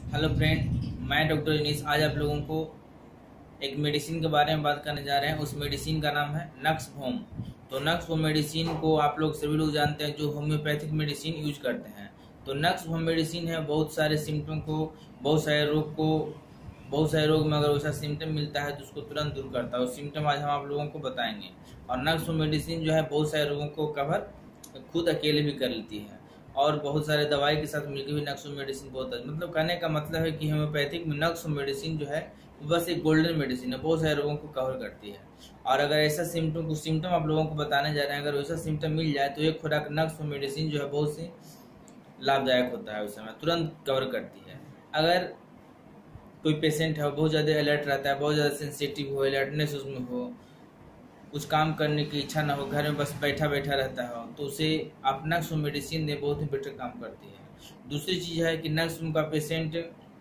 Hello friend, मैं doctor Younis आज आप लोगों को एक मेडिसिन के बारे में बात करने जा रहे हैं। उस मेडिसिन का नाम है नक्स होम। तो नक्स होम मेडिसिन को आप लोग सभी लोग जानते हैं जो होम्योपैथिक मेडिसिन यूज करते हैं। तो नक्स होम मेडिसिन है बहुत सारे सिम्टम को, बहुत सारे रोग में अगर वैसा सिम्टम मिलता है तो उसको तुरंत दूर करता है। उस सिम्टम आज हम आप लोगों को बताएंगे। और नक्स होम मेडिसिन जो है बहुत सारे रोगों को कवर खुद अकेले भी कर लेती है और बहुत सारे दवाई के साथ मिलकर भी नक्स मेडिसिन बहुत मतलब कहने का मतलब है कि होम्योपैथिक में नक्स मेडिसिन जो है बस एक गोल्डन मेडिसिन है, बहुत सारे रोगों को कवर करती है। और अगर ऐसा कुछ सिम्टम आप लोगों को बताने जा रहे हैं, अगर वैसा सिम्टम मिल जाए तो एक खुराक नक्स मेडिसिन जो है बहुत सी लाभदायक होता है, उस समय तुरंत कवर करती है। अगर कोई पेशेंट है बहुत ज़्यादा अलर्ट रहता है, बहुत ज़्यादा सेंसिटिव हो, अलर्टनेस उसमें हो, कुछ काम करने की इच्छा ना हो, घर में बस बैठा बैठा रहता हो, तो उसे आप नक्स मेडिसिन दें, बहुत ही बेटर काम करती है। दूसरी चीज़ है कि नक्स का पेशेंट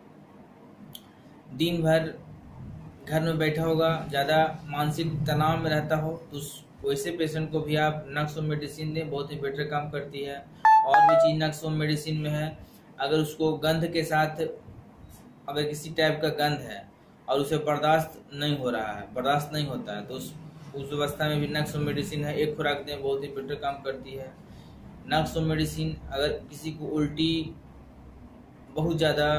दिन भर घर में बैठा होगा, ज़्यादा मानसिक तनाव में रहता हो, तो वैसे पेशेंट को भी आप नक्स मेडिसिन दें, बहुत ही बेटर काम करती है। और भी चीज़ नक्स मेडिसिन में है, अगर उसको गंध के साथ अगर किसी टाइप का गंध है और उसे बर्दाश्त नहीं होता है, तो उस अवस्था में भी नक्स मेडिसिन है, एक खुराक दें, बहुत ही बेटर काम करती है। नक्स मेडिसिन अगर किसी को उल्टी बहुत ज़्यादा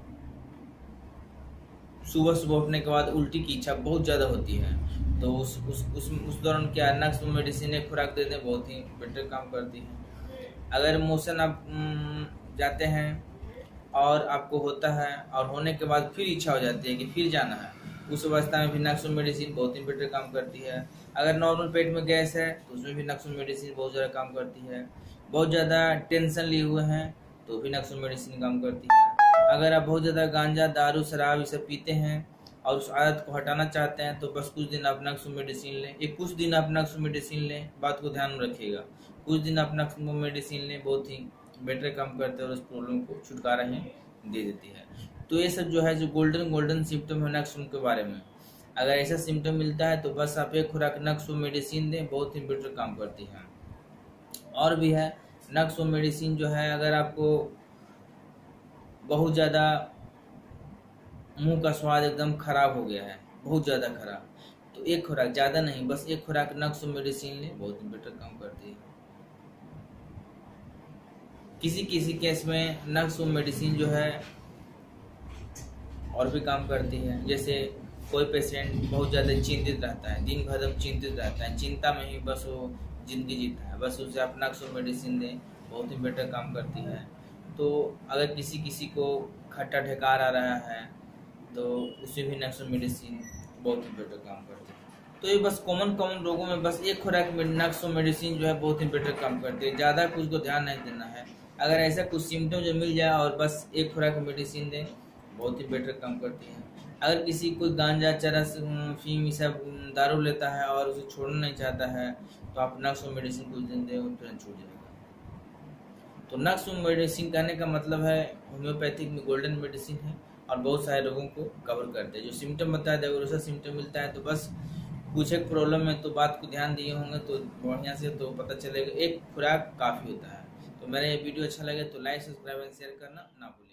सुबह सुबह उठने के बाद उल्टी की इच्छा बहुत ज़्यादा होती है, तो उस दौरान क्या नक्स मेडिसिन एक खुराक दे दें, बहुत ही बेटर काम करती है। अगर मोशन आप जाते हैं और आपको होता है और होने के बाद फिर इच्छा हो जाती है कि फिर जाना है, उस अवस्था में भी नक्स मेडिसिन बहुत ही बेटर काम करती है। अगर नॉर्मल पेट में गैस है तो उसमें भी नक्स मेडिसिन बहुत ज़्यादा काम करती है। बहुत ज़्यादा टेंशन लिए हुए हैं तो भी नक्स मेडिसिन काम करती है। अगर आप बहुत ज़्यादा गांजा दारू शराब ये सब पीते हैं और उस आदत को हटाना चाहते हैं तो बस कुछ दिन आप नक्स मेडिसिन लें, कुछ दिन आप नक्स मेडिसिन लें, बात को ध्यान में रखिएगा। कुछ दिन आप नक्स मेडिसिन लें, बहुत ही बेटर काम करते हैं और उस प्रॉब्लम को छुटकारा ही दे देती है। तो ये सब जो है जो गोल्डन सिम्टम है नक्स के बारे में, अगर ऐसा सिम्टम मिलता है तो बस आप एक खुराक नक्स मेडिसिन दें, बहुत ही बेटर काम करती है। और भी है नक्स मेडिसिन जो है, अगर आपको बहुत ज़्यादा मुंह का स्वाद एकदम खराब हो गया है, बहुत ज़्यादा खराब, तो एक खुराक, ज़्यादा नहीं, बस एक खुराक नक्स मेडिसिन लें, बहुत ही बेटर काम करती है। किसी किसी केस में नक्स मेडिसिन जो है और भी काम करती है। जैसे कोई पेशेंट बहुत ज़्यादा चिंतित रहता है, दिन भर एकदम चिंतित रहता है, चिंता में ही बस वो जिंदगी जीता है, बस उसे आप नक्स मेडिसिन दें, बहुत ही बेटर काम करती है। तो अगर किसी किसी को खट्टा ढकार आ रहा है तो उसे भी नक्स मेडिसिन बहुत ही बेटर काम करती है। तो ये बस कॉमन रोगों में बस एक खुराक में नक्स मेडिसिन जो है बहुत ही बेटर काम करती है, ज़्यादा कुछ को ध्यान नहीं देना है। अगर ऐसा कुछ सिम्टम जो मिल जाए और बस एक खुराक मेडिसिन दें, बहुत ही बेटर काम करती है। अगर किसी कोई गांजा चरस फीम ये सब दारू लेता है और उसे छोड़ना नहीं चाहता है तो आप नक्स मेडिसिन कुछ दिन दें, तुरंत छूट जाएगा। तो नक्स मेडिसिन कहने का मतलब है होम्योपैथिक में गोल्डन मेडिसिन है और बहुत सारे रोगों को कवर करते हैं। जो सिम्टम बताया था अगर वैसा सिम्टम मिलता है तो बस कुछ एक प्रॉब्लम है तो बात को ध्यान दिए होंगे तो बढ़िया से तो पता चलेगा, एक खुराक काफ़ी होता है। तो मेरा ये वीडियो अच्छा लगे तो लाइक सब्सक्राइब एंड शेयर करना ना भूलिए।